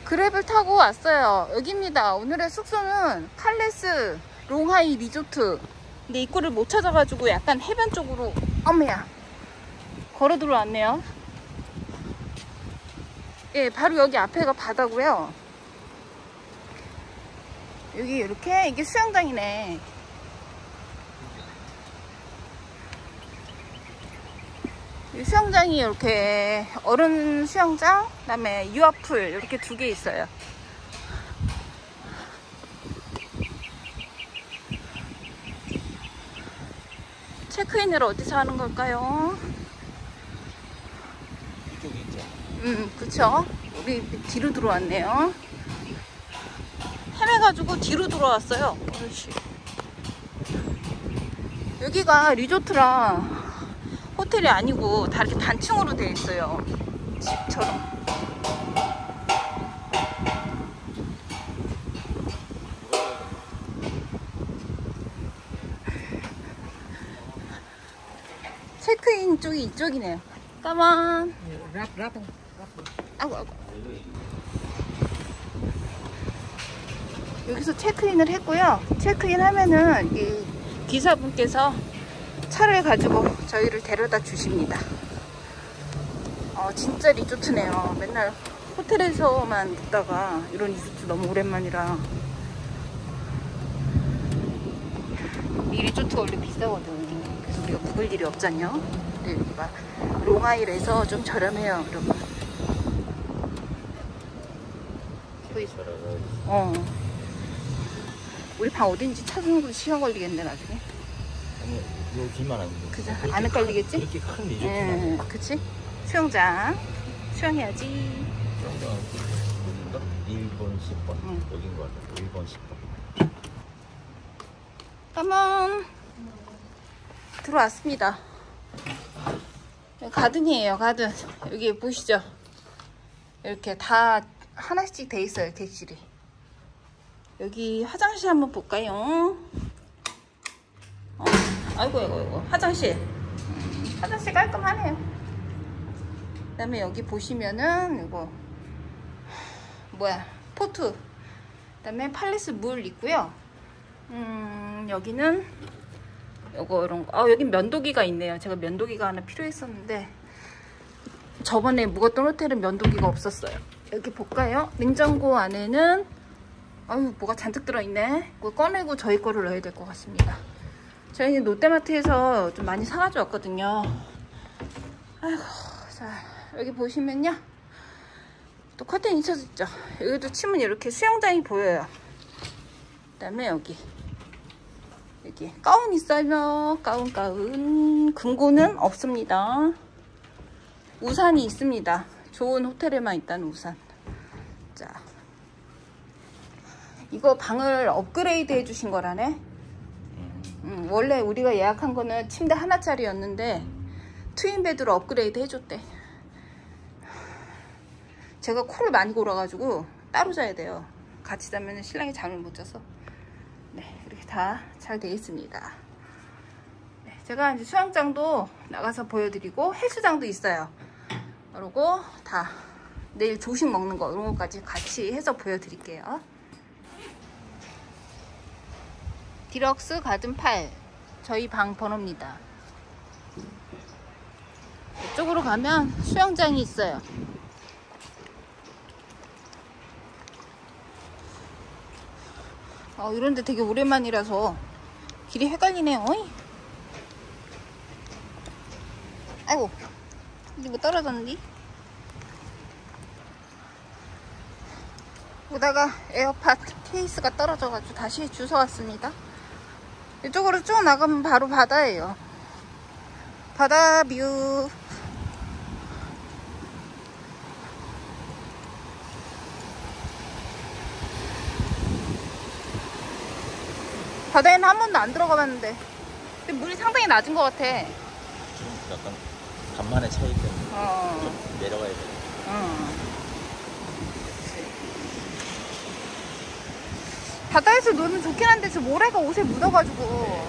그랩을 타고 왔어요. 여기입니다. 오늘의 숙소는 팔레스 롱하이 리조트. 근데 입구를 못 찾아가지고 약간 해변 쪽으로 어머야 걸어 들어왔네요. 예, 바로 여기 앞에가 바다고요. 여기 이렇게 이게 수영장이네. 이 수영장이 이렇게 어른 수영장, 그다음에 유아풀 이렇게 두 개 있어요. 체크인을 어디서 하는 걸까요? 이쪽이 있죠. 그쵸. 우리 뒤로 들어왔네요. 헤매가지고 뒤로 들어왔어요. 어이씨. 여기가 리조트랑 호텔이 아니고 다 이렇게 단층으로 되어 있어요. 집처럼. 체크인 쪽이 이쪽이네요. 까만. 아이고. 여기서 체크인을 했고요. 체크인 하면은 이 기사분께서 차를 가지고 저희를 데려다 주십니다. 진짜 리조트네요. 맨날 호텔에서만 묵다가 이런 리조트 너무 오랜만이라. 이 리조트가 원래 비싸거든. 그래서 우리가 묵을 일이 없잖요. 근데 여기가 롱아일에서 좀 저렴해요, 여러분. 우리 방 어딘지 찾는 것도 시간 걸리겠네, 나중에. 아니, 여기만 아니고. 그죠? 안 헷갈리겠지? 이렇게 큰 리조트만. 그치? 수영장. 수영해야지. 수영장 여긴가? 1번, 10번. 여긴 거 같아. 1번, 10번. 까만. 들어왔습니다. 가든이에요, 가든. 여기 보시죠? 이렇게 다 하나씩 돼 있어요, 객실이. 여기 화장실 한번 볼까요? 아이고. 화장실. 화장실 깔끔하네요. 그 다음에 여기 보시면은, 이거, 포트. 그 다음에 팔레스 물 있고요. 여기는, 요거, 이런 거. 여기 면도기가 있네요. 제가 면도기가 하나 필요했었는데, 저번에 묵었던 호텔은 면도기가 없었어요. 여기 볼까요? 냉장고 안에는, 뭐가 잔뜩 들어있네. 이거 꺼내고 저희 거를 넣어야 될 것 같습니다. 저희는 롯데마트에서 좀 많이 사가지고 왔거든요. 아이고, 자, 여기 보시면요. 또 커튼이 쳐졌죠. 여기도 치면 이렇게 수영장이 보여요. 그 다음에 여기 가운 있어요. 가운. 금고는 없습니다. 우산이 있습니다. 좋은 호텔에만 있다는 우산. 자, 이거 방을 업그레이드 해주신 거라네. 원래 우리가 예약한 거는 침대 하나짜리였는데 트윈베드로 업그레이드 해줬대. 제가 코를 많이 골아가지고 따로 자야 돼요. 같이 자면 신랑이 잠을 못 자서. 네, 이렇게 다 잘 되어 있습니다. 네, 제가 이제 수영장도 나가서 보여드리고 헬스장도 있어요. 그리고 다 내일 조식 먹는 거 이런 것까지 같이 해서 보여드릴게요. 디럭스 가든 8 저희 방 번호입니다. 이쪽으로 가면 수영장이 있어요. 이런데 되게 오랜만이라서 길이 헷갈리네요. 아이고, 이게 뭐 떨어졌니? 오다가 에어팟 케이스가 떨어져가지고 다시 주워왔습니다. 이쪽으로 쭉 나가면 바로 바다예요. 바다 뷰. 바다에는 한 번도 안 들어가 봤는데 근데 물이 상당히 낮은 것 같아. 지금 약간 간만에 차이 때문에 좀 내려가야 돼. 바다에서 놀면 좋긴 한데 저 모래가 옷에 묻어가지고.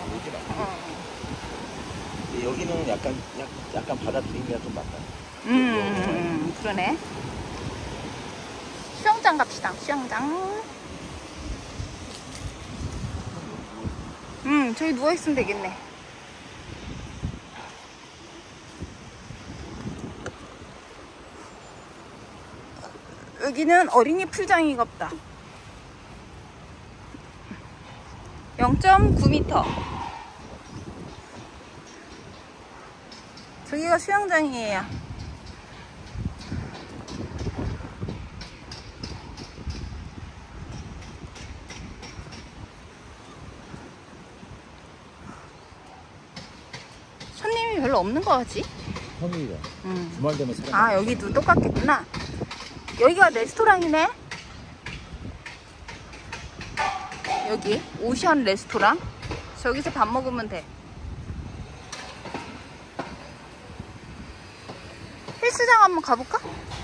여기는 약간 바다 분위기가 좀 맞다. 그러네. 수영장 갑시다. 수영장. 저기 누워있으면 되겠네. 여기는 어린이 풀장이가 없다. 0.9m. 저기가 수영장이에요. 손님이 별로 없는 거 같지? 평일이야. 주말 되면 사람. 아, 여기도 똑같겠구나. 여기가 레스토랑이네. 여기 오션 레스토랑. 저기서 밥 먹으면 돼. 헬스장 한번 가볼까?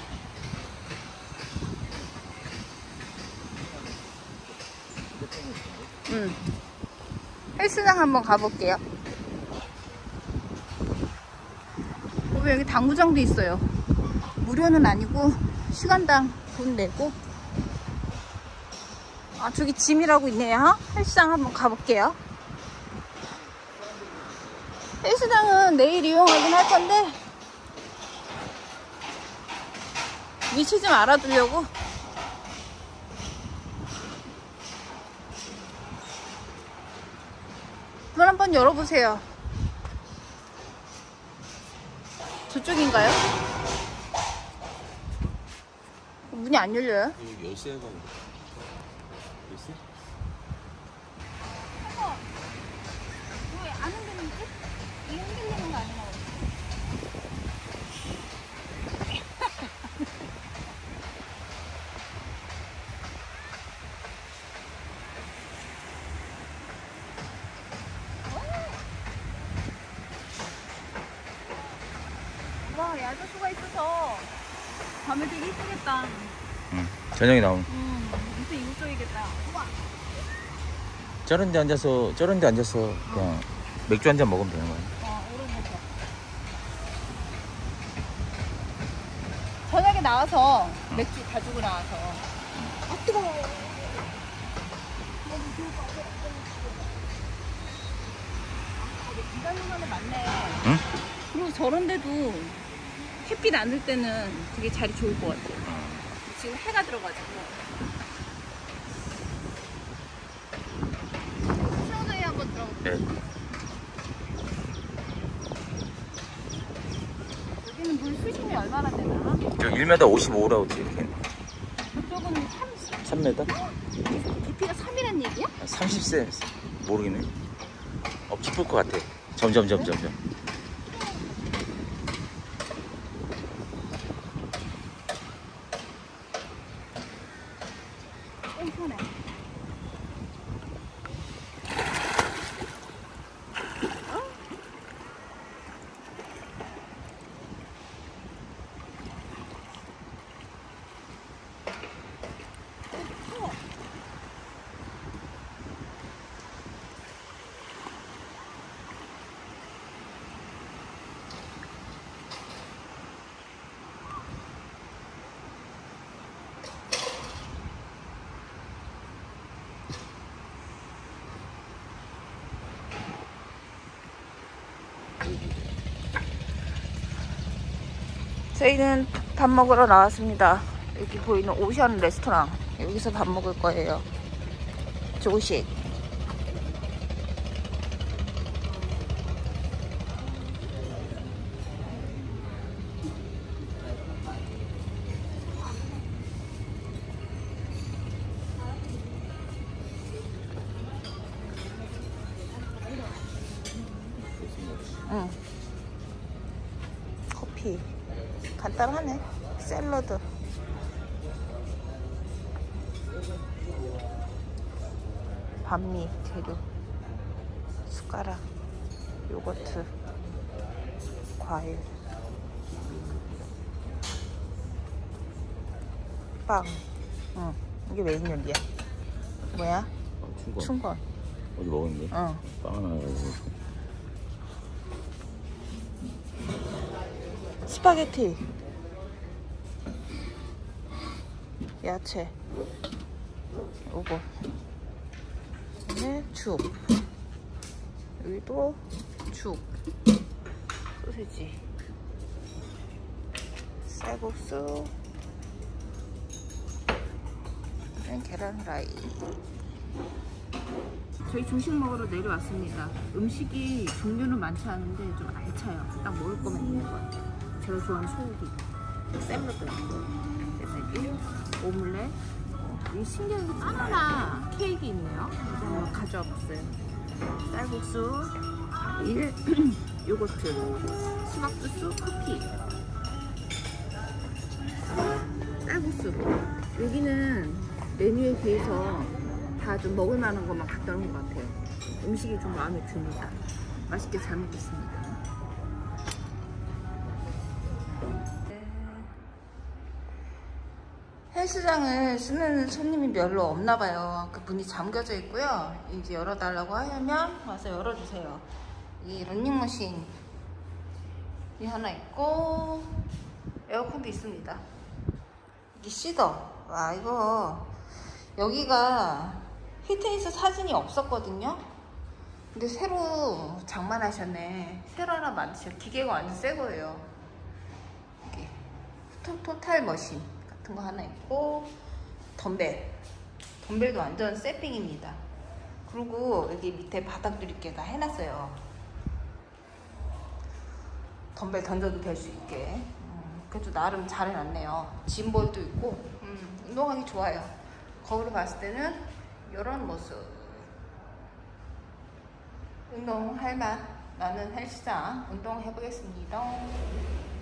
헬스장 한번 가볼게요. 여기 당구장도 있어요. 무료는 아니고 시간당 돈 내고. 아, 저기 짐이라고 있네요. 헬스장 한번 가볼게요. 헬스장은 내일 이용하긴 할 건데 위치 좀 알아두려고. 문 한번 열어보세요. 저쪽인가요? 문이 안 열려요? 여기 열쇠가 열쇠? 왜 안 흔들리지? 이게 흔들리는 거 아니야? 와, 야자수가 있어서 밤에 되게 이쁘겠다. 저녁에 나오면. 무슨 이거 써야겠다. 우와. 저런 데 앉아서 그냥 맥주 한 잔 먹으면 되는 거야. 오른 거 좋아. 저녁에 나와서 맥주 가지고 나와서. 아, 뜨거워. 비단용만에 맞네. 응? 그리고 저런 데도 햇빛 안 들 때는 되게 자리 좋을 것 같아. 지금 해가 들어가지고. 수영장에 한번 들어볼게요. 네. 여기는 물 수심이 얼마나 되나? 저 1m 55라고 찍게. 저쪽은 3m? 깊이가 3이란 얘기야? 30cm 모르겠네. 깊을 것 같아. 점점. 편해. 저희는 밥 먹으러 나왔습니다. 여기 보이는 오션 레스토랑. 여기서 밥 먹을 거예요. 조식. 응. 커피. 간단하네. 샐러드. 반미 재료. 숟가락. 요거트. 과일. 빵. 응. 이게 메인 요리야. 뭐야? 춘권. 어디 먹었는데? 응. 빵 하나 가지고. 스파게티. 야채 요거 그다음에 죽 여기도 죽 소시지 쌀국수 계란 후라이. 저희 중식 먹으러 내려왔습니다. 음식이 종류는 많지 않은데 좀 알차요. 딱 먹을 거면 있는 것 같아요. 제가 좋아하는 소고기, 샐러드, 새내기, 오믈렛. 이 신기한 게 바나나 케이크 있네요. 이거 한번 가져와 봤어요. 쌀국수, 요거트, 수박 주스, 커피. 쌀국수. 여기는 메뉴에 비해서 다 좀 먹을 만한 것만 갖다 놓은 것 같아요. 음식이 좀 마음에 듭니다. 맛있게 잘 먹겠습니다. 헬스장을 쓰는 손님이 별로 없나 봐요. 그 문이 잠겨져 있고요. 이제 열어달라고 하면 와서 열어주세요. 이 런닝머신이 하나 있고 에어컨도 있습니다. 이 시더. 와, 이거 여기가 히트니스 사진이 없었거든요. 근데 새로 장만하셨네. 새로 하나 만드셨. 기계가 완전 새 거예요. 여기 토탈 머신 같은 거 하나 있고, 덤벨도 완전 새삥입니다. 그리고 여기 밑에 바닥도 이렇게 다 해놨어요. 덤벨 던져도 될 수 있게. 그래도 나름 잘 해놨네요. 짐볼도 있고 운동하기 좋아요. 거울을 봤을 때는 이런 모습. 운동할 맛 나는 헬스장 운동해보겠습니다.